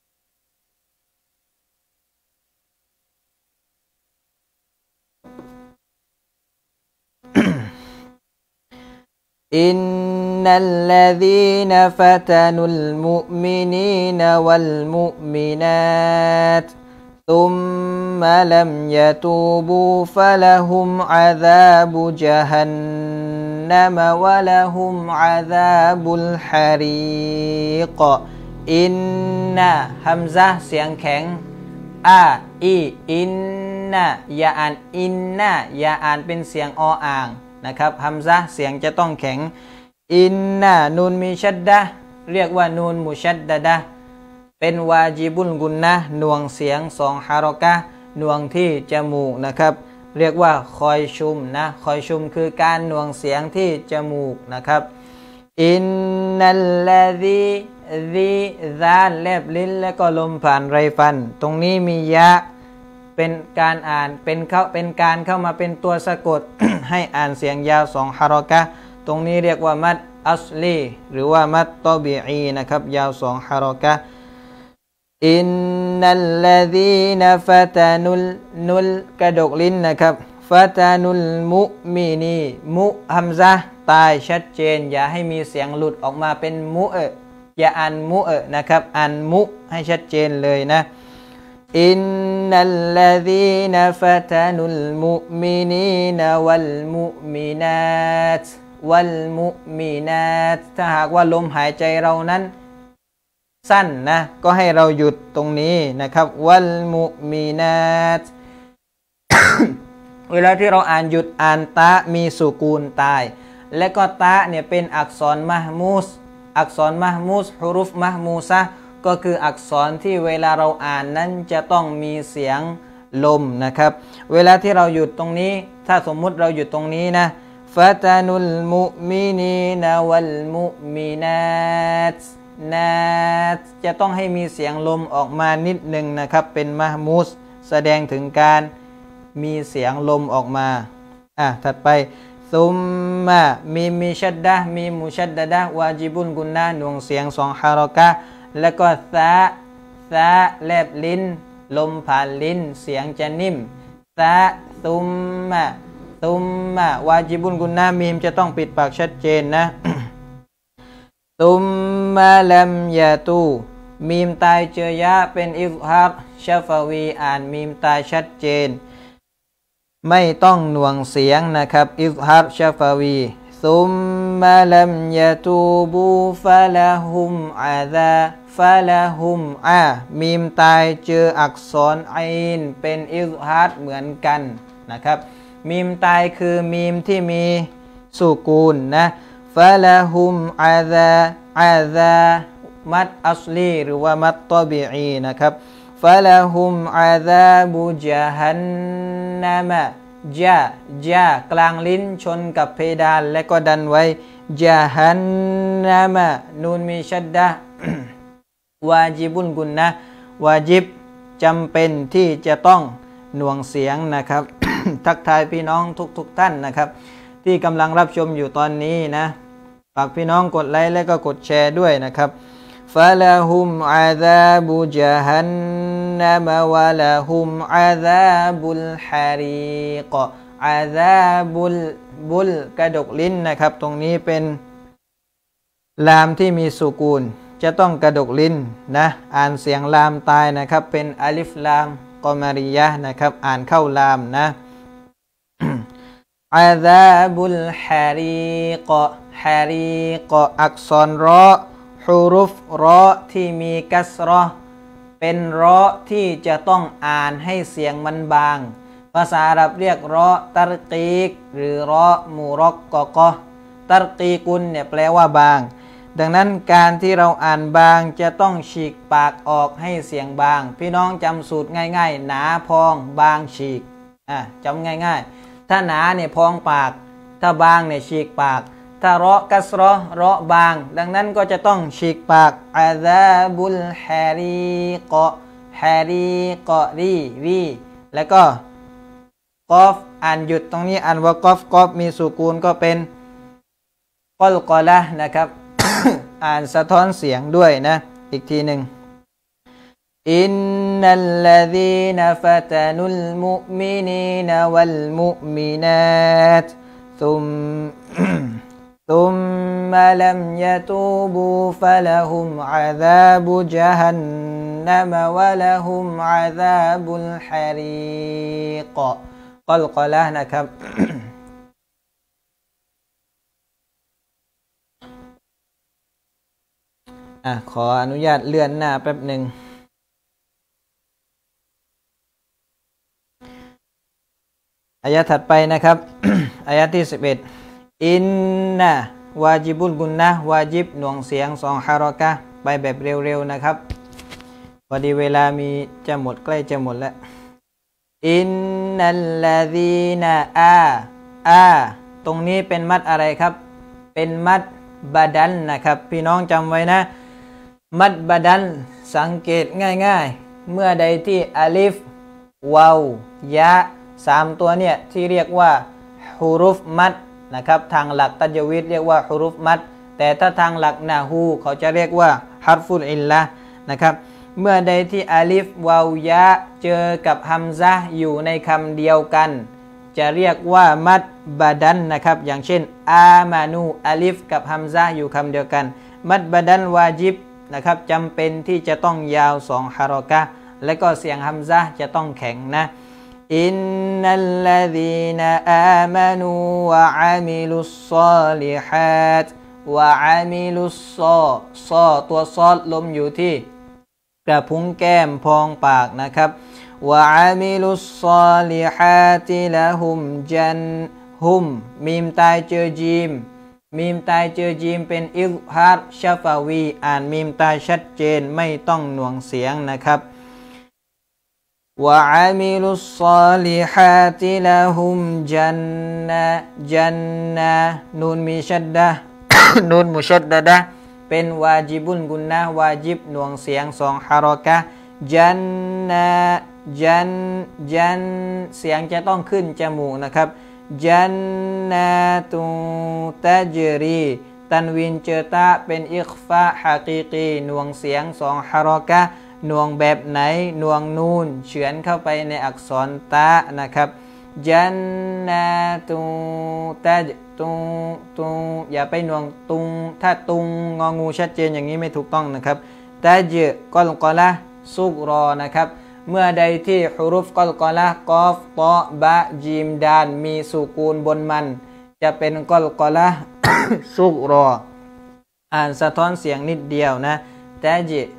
อินนัลลซีนฟะตานุลมุมินีนวัลมุมินาตثم لم يتوبوا فلهم عذاب جهنم ولهم عذاب الحريق อินนะฮัมซะเสียงแข็งอินนะอย่าอ่านอินนะอย่าอ่านเป็นเสียงออ่างนะครับฮัมซะเสียงจะต้องแข็งอินนะนูนมีชัดดะเรียกว่านูนมุชัดดะดะเป็นวาจิบุลกุนนะหน่วงเสียงสองฮารอกะหน่วงที่จมูกนะครับเรียกว่าคอยชุมนะคอยชุมคือการหน่วงเสียงที่จมูกนะครับอินนัลลาซีซานแลบลิ้นและก็ลมผ่านไรฟันตรงนี้มียะเป็นการอ่านเป็นการเข้ามาเป็นตัวสะกด ให้อ่านเสียงยาวสองฮารอกะตรงนี้เรียกว่ามัดอัสลีหรือว่ามัดตอบีอีนะครับยาวสองฮารอกะอินนัลลซีนฟะตานุลกระดกลิ้นนะครับฟะตานุลมุมินีมุฮัมซะตายชัดเจนอย่าให้มีเสียงหลุดออกมาเป็นมุอย่าอ่านมุนะครับอ่านมุให้ชัดเจนเลยนะอินนัลลซีนฟะตานุลมุมินีนวัลมุมินาตถ้าหากว่าลมหายใจเรานั้นสั้นนะก็ให้เราหยุดตรงนี้นะครับวัลมุมินาต เวลาที่เราอ่านหยุดอ่านตะมีสุกูนตายและก็ตะเนี่ยเป็นอักษรมะฮมูสฮุรุฟมะฮมูซะก็คืออักษรที่เวลาเราอ่านนั้นจะต้องมีเสียงลมนะครับเวลาที่เราหยุดตรงนี้ถ้าสมมุติเราหยุดตรงนี้นะฟะตานุลมุมินีนวัลมุมินาตจะต้องให้มีเสียงลมออกมานิดหนึ่งนะครับเป็นมะฮมูสแสดงถึงการมีเสียงลมออกมาถัดไปซุมมามีชัดดะมีมุชัดดะดะวาจิบุนกุนนะหน่วงเสียง2ฮารอกะแล้วก็ซะแลบลิ้นลมผ่านลิ้นเสียงจะนิ่มซะซุมมาวาจิบุนกุนนะมีมจะต้องปิดปากชัดเจนนะ ซุมมาลัมยาตูมีมตายเจอยะเป็นอิฟฮัรชาฟาวีอ่านมีมตายชัดเจนไม่ต้องหน่วงเสียงนะครับอิฟฮัรชาฟาวีซุมมาลัมยาตูบูฟะละฮุมอาซาฟะละฮุมมีมตายเจออักษรไอนเป็นอิฟฮัรเหมือนกันนะครับมีมตายคือมีมที่มีสุกูนนะฟะละฮุมอาซามัดอัสลีหรือว่ามัดตอบีอีนะครับฟะละฮุมอาซาบุจาฮันนัมจากลางลิ้นชนกับเพดานและก็ดันไว้จาฮันนัมนูนมีชัดดะ วาจิบุนกุนนะวาจิบจำเป็นที่จะต้องหน่วงเสียงนะครับ ทักทายพี่น้องทุกท่านนะครับที่กำลังรับชมอยู่ตอนนี้นะฝากพี่น้องกดไลค์และก็กดแชร์ด้วยนะครับฟะละฮุมอาซาบุจาฮันนัมวะละฮุมอาซาบุลฮารีกอาซาบุลกระดกลิ้นนะครับตรงนี้เป็นลามที่มีสุกูนจะต้องกระดกลิ้นนะอ่านเสียงลามตายนะครับเป็นอลิฟลามกอมาริยะนะครับอ่านเข้าลามนะ อาซาบุลฮารีกอักษรรอฮุรุฟรอที่มีกัสรอเป็นรอที่จะต้องอ่านให้เสียงมันบางภาษาอาหรับเรียกรอตัรกีกหรือรอมูรอกกอตัรกีกุลเนี่ยแปลว่าบางดังนั้นการที่เราอ่านบางจะต้องฉีกปากออกให้เสียงบางพี่น้องจำสูตรง่ายๆหนาพองบางฉีกจำง่ายๆถ้าหนาเนี่ยพองปากถ้าบางเนี่ยฉีกปากถ้าเราะกัสรอเราะบางดังนั้นก็จะต้องฉีกปากอาซาบุลฮารีกอรีแล้วก็กอฟอ่านหยุดตรงนี้อ่านว่ากอฟมีสุกูนก็เป็นกอลกอละนะครับ อ่านสะท้อนเสียงด้วยนะอีกทีหนึ่งอินนัลลซีนฟะตานุลมุมินีนวัลมุมินาตثم لم يتوبوا فلهم عذاب جهنم ولهم عذاب الحريق กอลกอละนะครับ ขออนุญาตเลื่อนหน้าแป๊บหนึ่งอายะถัดไปนะครับ อายะที่11อินนะวาจิบุลกุนนะวาจิบหน่วงเสียง2ฮารอกะไปแบบเร็วๆนะครับพอดีเวลามีจะหมดใกล้จะหมดแล้วอินนัลลาซีนาตรงนี้เป็นมัดอะไรครับเป็นมัดบาดันนะครับพี่น้องจำไว้นะมัดบาดันสังเกตง่ายๆเมื่อใดที่อาลิฟวาวยะ3ตัวเนี่ยที่เรียกว่าฮุรุฟมัดนะครับทางหลักตัจวีดเรียกว่าฮุรุฟมัดแต่ถ้าทางหลักนาฮูเขาจะเรียกว่าฮัรฟุลอิลละนะครับเมื่อใดที่อาลิฟวาวยะเจอกับฮัมซะห์อยู่ในคำเดียวกันจะเรียกว่ามัดบาดันนะครับอย่างเช่นอามานูอาลิฟกับฮัมซะห์อยู่คำเดียวกันมัดบาดันวาจิบนะครับจำเป็นที่จะต้องยาว2ฮารอกะและก็เสียงฮัมซะห์จะต้องแข็งนะอินนัลลซีนอามานูวะอามิลุสศอลิฮาตวะอามิลุสศอตัวซอดลมอยู่ที่กระพุ้งแก้มพองปากนะครับวะอามิลุสศอลิฮาติละฮุมจันฮุมมีมตายเจอจีมเป็นอิซฮาร์ชาฟาวีอ่านมีมตายชัดเจนไม่ต้องหน่วงเสียงนะครับวะอามิลุสศอลิฮาติละฮุมจันนะนูนมีชัดดะ นูนมุชัดดะดะเป็นวาจิบุนกุนนะวาจิบหน่วงเสียง2ฮารอกะจันเสียงจะต้องขึ้นจมูกนะครับจันนาตุตัจรีตันวินเจตะเป็นอิคฟะฮะกีกีหน่วงเสียงสองฮารอกะหน่วงแบบไหนหน่วงนูนเฉือนเข้าไปในอักษรตะนะครับจันนาตุตัจตุอย่าไปหน่วงตุงถ้าตุงงองูชัดเจนอย่างนี้ไม่ถูกต้องนะครับตัจกอลกอละซุกรอนะครับเมื่อใดที่ฮุรุฟกอลกอละกอฟตอบะจีมดานมีสุกูนบนมันจะเป็นกอลกอละ ซุกรออ่านสะท้อนเสียงนิดเดียวนะตั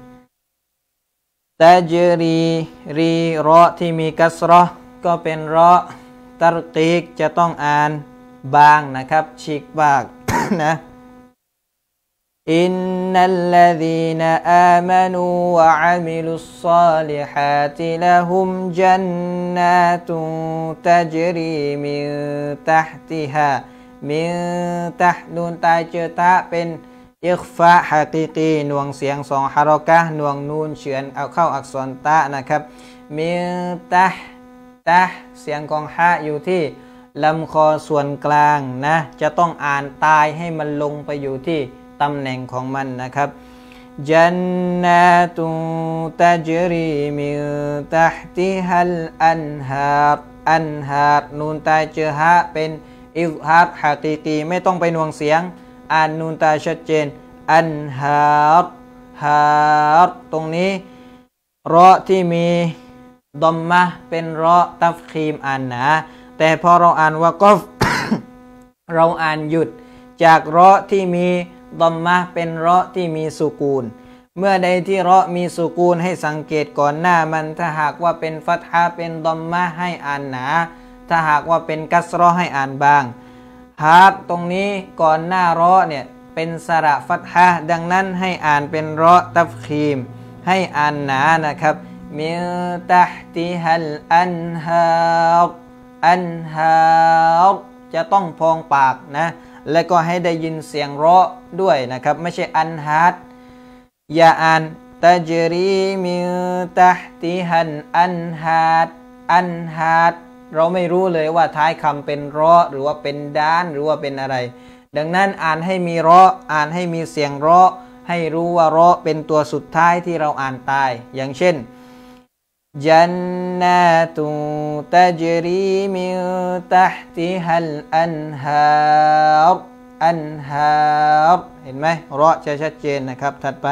จรีรอที่มีกัสรอก็เป็นรอตัรกีกจะต้องอ่านบางนะครับฉีกบาก นะอินนัลลซีนอามานูวะอามิลุศศอลิฮาติละฮุมจันนาตุตัจรีมินตัฮติฮามินตัฮนูนตายเจตะเป็นอิคฟะฮะกีกีหน่วงเสียงสองฮารอกะหน่วงนูนเฉือนเอาเข้าอักษรตะนะครับมินตัฮเสียงของฮะอยู่ที่ลำคอส่วนกลางนะจะต้องอ่านตายให้มันลงไปอยู่ที่ตำแหน่งของมันนะครับจันนาตุตัจรีมินตัฮติฮัลอันฮาร์นูนตายเจอฮะเป็นอิซฮาร์ฮะกีกีไม่ต้องไปหน่วงเสียงอ่านนูนตายชัดเจนอันฮาร์ตรงนี้รอที่มีดอมมะเป็นรอตัฟคีมอ่านหนาแต่พอเราอ่านวะกอฟ เราอ่านหยุดจากรอที่มีดอมมะเป็นรอที่มีสุกูนเมื่อใดที่รอมีสุกูนให้สังเกตก่อนหน้ามันถ้าหากว่าเป็นฟัตฮะเป็นดอมมะให้อ่านหนาถ้าหากว่าเป็นกัสรอให้อ่านบางฮาร์ตรงนี้ก่อนหน้ารอเนี่ยเป็นสระฟัตฮะดังนั้นให้อ่านเป็นรอตัฟคีมให้อ่านหนานะครับมินตัฮติฮัลอันฮาร์จะต้องพองปากนะและก็ให้ได้ยินเสียงเราะด้วยนะครับไม่ใช่อันฮาร์อย่าอ่านตัจรีมินตัฮติฮัลอันฮาร์เราไม่รู้เลยว่าท้ายคำเป็นเราะหรือว่าเป็นด้านหรือว่าเป็นอะไรดังนั้นอ่านให้มีเราะอ่านให้มีเสียงเราะให้รู้ว่าเราะเป็นตัวสุดท้ายที่เราอ่านตายอย่างเช่นจันนาตุตัจรีมินตัฮติฮัลอันฮาร์เห็นไหมเราะจะชัดเจนนะครับถัดไป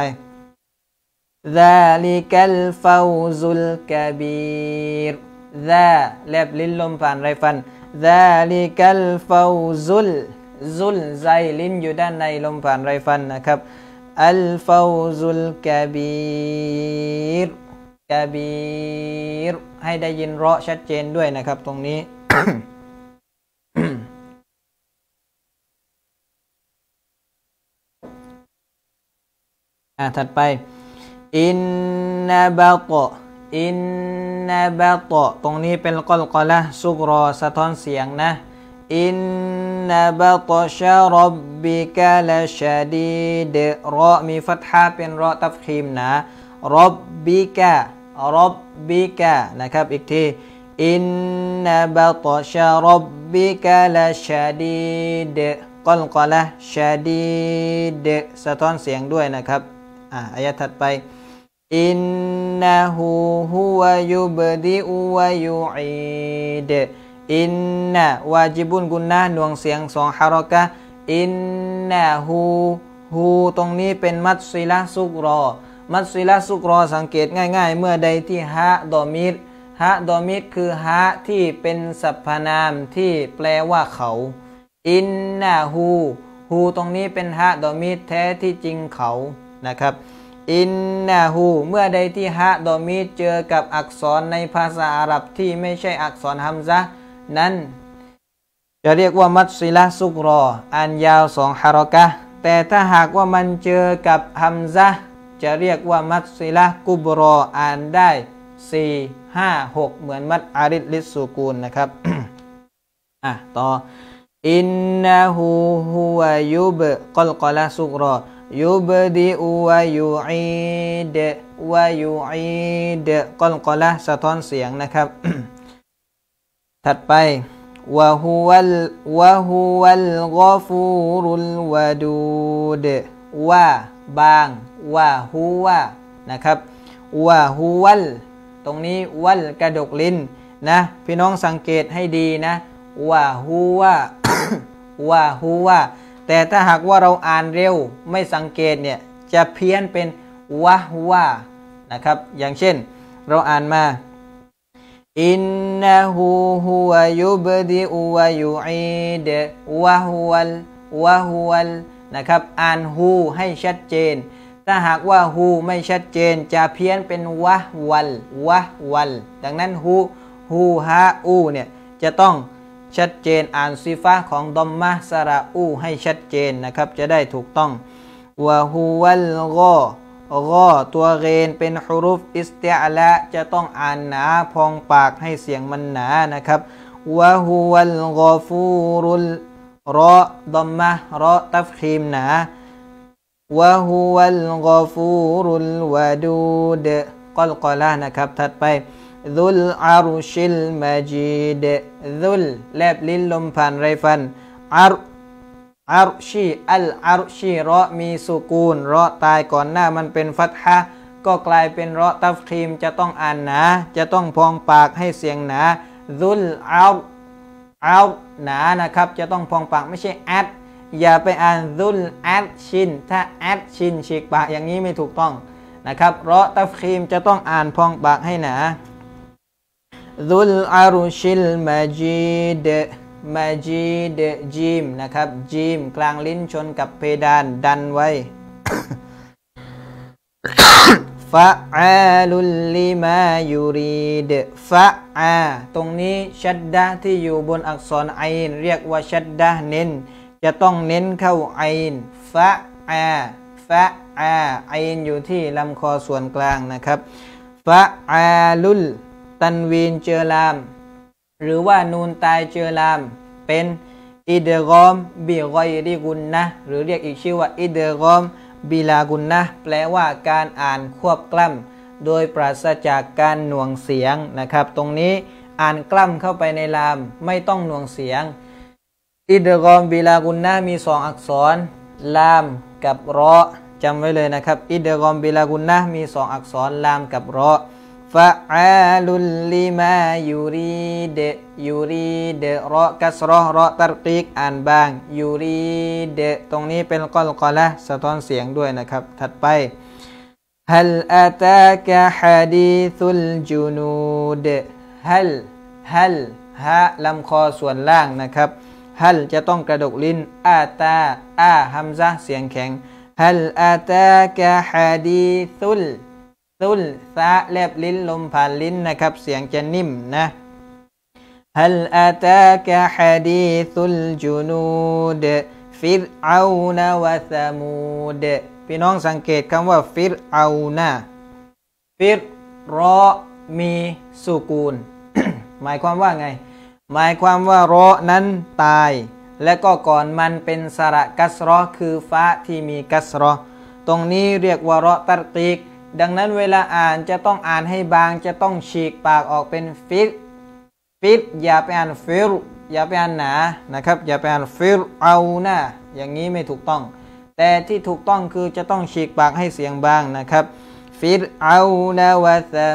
ذلك الفوز الكبيرแลบลิ้นลมผ่านไรฟัน ذلك الفوز ซุลใจลิ้นอยู่ด้านในลมผ่านไรฟันนะครับอัลฟาวซุลกะบีรให้ได้ยินเราะชัดเจนด้วยนะครับตรงนี้ ถัดไปอินนาบะตตรงนี้เป็นกอลกอละซุกรอสะท้อนเสียงนะอินนาบะตชะร็อบบิกะละชะดีดรอมีฟัตฮะเป็นรอตัฟคีมนะร็อบบิกะนะครับอีกทีอินนาบะตชะร็อบบิกะละชะดีดกอลกอละชะดีดสะท้อนเสียงด้วยนะครับอายะถัดไปอินนะฮูฮุวะยุบดิอุวะยุอีดอินนะวาจิบุนกุนนะหน่วงเสียงสองฮารอกะอินนะฮูตรงนี้เป็นมัดซิละซุกรอสังเกตง่ายๆเมื่อใดที่ฮะดอมิดคือฮะที่เป็นสรรพนามที่แปลว่าเขาอินนะฮูตรงนี้เป็นฮะดอมิดแท้ที่จริงเขานะครับอินนาฮูเมื่อใดที่ฮะดอมีเจอกับอักษรในภาษาอาหรับที่ไม่ใช่อักษรฮัมซะห์นั้นจะเรียกว่ามัดซิละซุกรออ่านยาวสองฮารอกะแต่ถ้าหากว่ามันเจอกับฮัมซะห์จะเรียกว่ามัดซิละกุบรออ่านได้4 5 6เหมือนมัดอาริดลิสซูกูนนะครับ ต่ออินนาฮูฮุวะยุบกอลกอละซุกรอยุบดิอุวะยุอีดกอลกอละสะท้อนเสียงนะครับ ถัดไปวะฮุวัลกอฟูรุลวะดูดว่าบางว่าฮุวะนะครับว่าฮุวัลตรงนี้วัลกระดกลิ้นนะพี่น้องสังเกตให้ดีนะว่าฮุวะ ว่าฮุวะแต่ถ้าหากว่าเราอ่านเร็วไม่สังเกตเนี่ยจะเพี้ยนเป็นวะฮุวะนะครับอย่างเช่นเราอ่านมาอินนะฮูฮุวะยุบดิอุวะยุอีดวะฮุวัลนะครับอ่านฮูให้ชัดเจนถ้าหากว่าฮูไม่ชัดเจนจะเพี้ยนเป็นวะวัลดังนั้นฮูฮาอูเนี่ยจะต้องชัดเจนอ่านซิฟะของดอมมะสระอูให้ชัดเจนนะครับจะได้ถูกต้องวะฮูวัลกอตัวเรนเป็นฮุรุฟอิสติอละจะต้องอ่านหนาพองปากให้เสียงมันหนานะครับวะฮูวัลกอฟูรุลรอดอมมะรอตัฟคีมหนาวะฮูวัลกอฟูรุลวะดูดกอละนะครับถัดไปซุลอารุชิลมาจีดซุลแลบลิ้นลมผ่านไรฟันอารุชีอัลอารุชีเราะมีสุกูนเราะตายก่อนหน้ามันเป็นฟัตฮะก็กลายเป็นเราะตัฟคีมจะต้องอ่านหนาจะต้องพองปากให้เสียงหนาซุลเอาหนานะครับจะต้องพองปากไม่ใช่อัดอย่าไปอ่านซุลอัดชินถ้าอัดชินฉีกปากอย่างนี้ไม่ถูกต้องนะครับเราะตัฟคีมจะต้องอ่านพองปากให้หนาซุลอารุชิลมาจีดจีมนะครับจีมกลางลิ้นชนกับเพดานดันไว้ ฟะอาลุลลิมายูรีดฟะอาตรงนี้ชัดดะที่อยู่บนอักษรไอนเรียกว่าชัดดะเน้นจะต้องเน้นเข้าไอนฟะอาไอนอยู่ที่ลำคอส่วนกลางนะครับฟะอาลุลตันวีนเจอลามหรือว่านูนตายเจอลามเป็นอิดกอมบิกอยริกุนนะหรือเรียกอีกชื่อว่าอิดกอมบิลากุนนะแปลว่าการอ่านควบกล้ำโดยปราศจากการหน่วงเสียงนะครับตรงนี้อ่านกล้ำเข้าไปในลามไม่ต้องหน่วงเสียงอิดกอมบิลากุนนะมีสองอักษรลามกับรอจำไว้เลยนะครับอิดกอมบิลากุนนะมีสองอักษรลามกับรอฟะอาลุลลิมายูรีดรอกัสรอรอตัรกีกอ่านบางยูรีดตรงนี้เป็นกอละสะท้อนเสียงด้วยนะครับถัดไปฮัลอาตากะฮะดีซุลจูนูดฮัลฮะลำคอส่วนล่างนะครับฮัลจะต้องกระดกลิ้นอาตาฮัมซะเสียงแข็งฮัลอาตากะฮะดีซุลซะแลบลิ้นลมผ่านลิ้นนะครับเสียงจะนิ่มนะฮัลอาตากะฮะดีซุลจูนูดฟิรเอานะวะซะมูดพี่น้องสังเกตคำว่าฟิรเอานะฟิรรอมีสุกูน หมายความว่าไงหมายความว่ารอนั้นตายและก็ก่อนมันเป็นสระกัสรอคือฟ้าที่มีกัสรอตรงนี้เรียกว่ารอตัรกีกดังนั้นเวลาอ่านจะต้องอ่านให้บางจะต้องฉีกปากออกเป็นฟิรอย่าไปอ่านฟิรอย่าไปอ่านหนานะครับอย่าไปอ่านฟิรเอานะอย่างนี้ไม่ถูกต้องแต่ที่ถูกต้องคือจะต้องฉีกปากให้เสียงบางนะครับฟิรเอานะวะซะ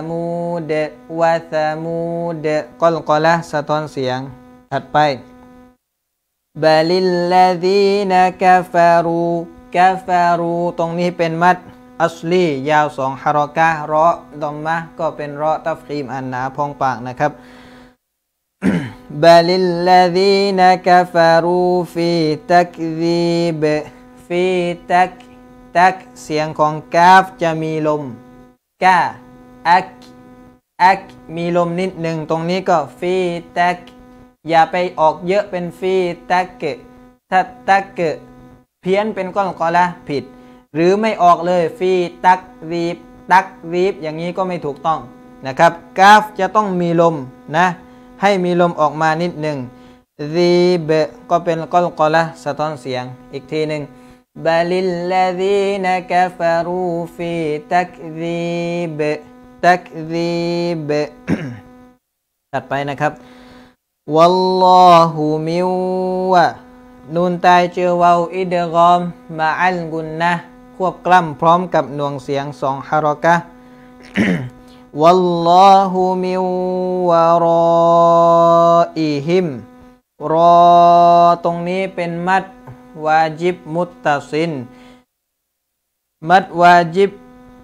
มูดกอละสะท้อนเสียงถัดไปบะลิลลาซีนะกะฟารูตรงนี้เป็นมัดอัสลียาวสองฮารอกะรอดอมมะก็เป็นรอตัฟคีมอันหนาพองปากนะครับบะลิลลาซีนะกะฟารูฟีตักซีบฟีตักเสียงของกาฟจะมีลมกาอักมีลมนิดหนึ่งตรงนี้ก็ฟีตักอย่าไปออกเยอะเป็นฟีตักถ้าตักเพี้ยนเป็นกอละผิดหรือไม่ออกเลยฟีตักรีบอย่างนี้ก็ไม่ถูกต้องนะครับกาฟจะต้องมีลมนะให้มีลมออกมานิดหนึ่งรีบก็เป็นกอละสะท้อนเสียงอีกทีหนึ่งบะลิลลาซีนะกะฟารูฟีตักรีบ ถัดไปนะครับวัลลอฮุมิวะนูนตายเจอวาวอิดกอมมาอัลกุนนะควบกล้ำพร้อมกับหน่วงเสียงสองฮารอกะวัลลอฮุมิวะรออิฮิมรอตรงนี้เป็นมัดวาจิบมุตตัซินมัดวาจิบ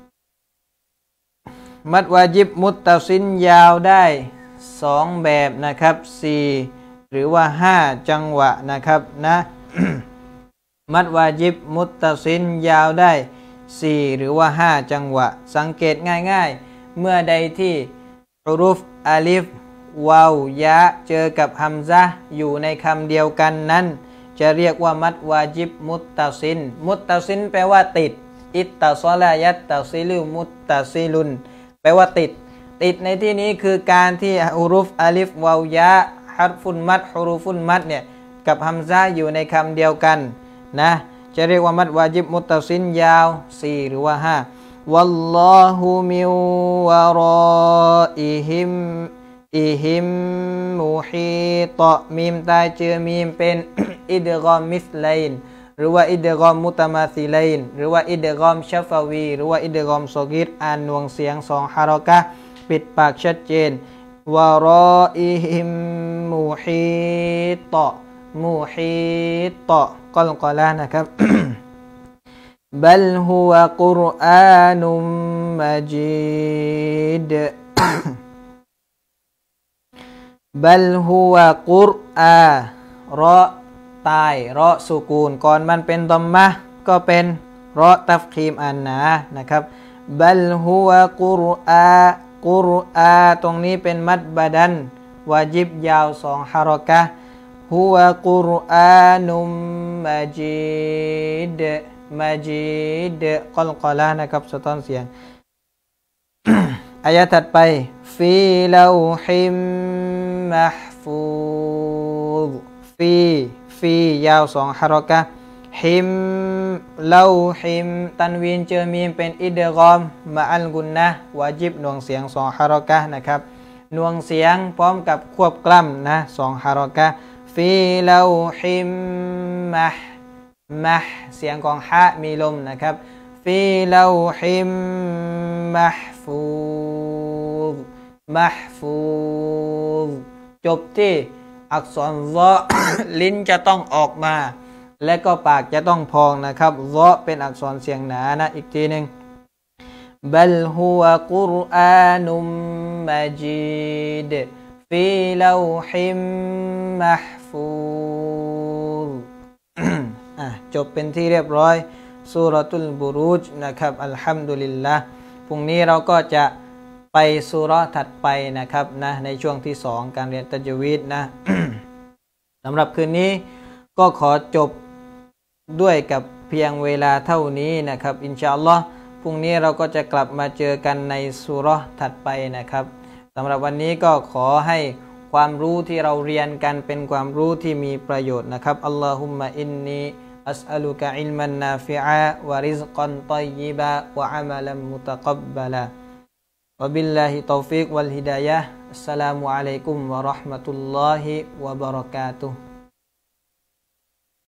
มุตตัซินยาวได้สองแบบนะครับ4หรือว่า5จังหวะนะครับนะ มัดวาจิบมุตตัซินยาวได้4หรือว่า5จังหวะสังเกตง่ายๆเมื่อใดที่อุรุฟอาลิฟวาวยะเจอกับฮัมซะห์อยู่ในคำเดียวกันนั้นจะเรียกว่ามัดวาจิบมุตตัซินแปลว่าติดอิตตัศลายัตตัซิลุมุตตัซิลุนแปลว่าติดในที่นี้คือการที่อุรุฟอาลิฟวาวยะฮัรฟุนมัดฮุรุฟุนมัดเนี่ยกับฮัมซะห์อยู่ในคำเดียวกันนะจะเรียกว่ามัดวาจิบมุตตัซินยาว4หรือว่า5วัลลอฮุมิวะรออิฮิมมุฮีตะมีมตายเจอมีมเป็น อิดกอมมิสไลน์หรือว่าอิดกอมมุตมาซิไลน์หรือว่าอิดกอมชัฟาวีหรือว่าอิดกอมซอกีรอ่านหน่วงเสียง2ฮารอกะห์ปิดปากชัดเจนวะรออิฮิมมุฮีตะกลกอลานะครับ บัลฮุวะกุรอานุมมัจีด บัลฮุวะกุรรอตายรอสุกูนก่อนมันเป็นดอมมะก็เป็นรอตัฟคีมอันนะนะครับบัลฮุวะกุรอาตรงนี้เป็นมัดบาดันวาจิบยาว2ฮารอกะห์ฮุวะกุรอานุมมัจีดกลกอลานะครับสะท้อนเสียง อายะถัดไปฟีลาฮิมมัห์ฟูซฟียาว2ฮารอกะห์ฮิมลาฮิมตันวีนเจอมีมเป็นอิดกอมมะอัลกุนนะวาจิบหน่วงเสียง2ฮารอกะห์นะครับหน่วงเสียงพร้อมกับควบกล้ำนะ2ฮารอกะห์ฟีลาฮิมมัห์เสียงของฮะมีลมนะครับฟีลาฮิมมัห์ฟูซจบที่อักษรซอ ลิ้นจะต้องออกมาและก็ปากจะต้องพองนะครับซอเป็นอักษรเสียงหนานะอีกทีหนึ่งบัลฮุวะกุรอานุมมัจีดฟีลาฮิมมัห์ฟูซ จบเป็นที่เรียบร้อยซูเราะตุลบุรูจนะครับอัลฮัมดุลิลละห์พรุ่งนี้เราก็จะไปซูเราะห์ถัดไปนะครับนะในช่วงที่2การเรียนตัจวีดนะ สำหรับคืนนี้ก็ขอจบด้วยกับเพียงเวลาเท่านี้นะครับอินชาอัลลอฮ์พรุ่งนี้เราก็จะกลับมาเจอกันในซูเราะห์ถัดไปนะครับสำหรับวันนี้ก็ขอให้ความรู้ที่เราเรียนกันเป็นความรู้ที่มีประโยชน์นะครับอัลลอฮุมมะอินนีอัสอัลุกะอิลมันนาฟิอะฮ์วะริซกันฏอยยิบะวะอะมัลันมุตะกับบะลาวะบิลลาฮิตอฟิกวัลฮิดายะฮ์อัสสลามุอะลัยกุมวะเราะห์มะตุลลอฮิวะบะเราะกาตุฮ์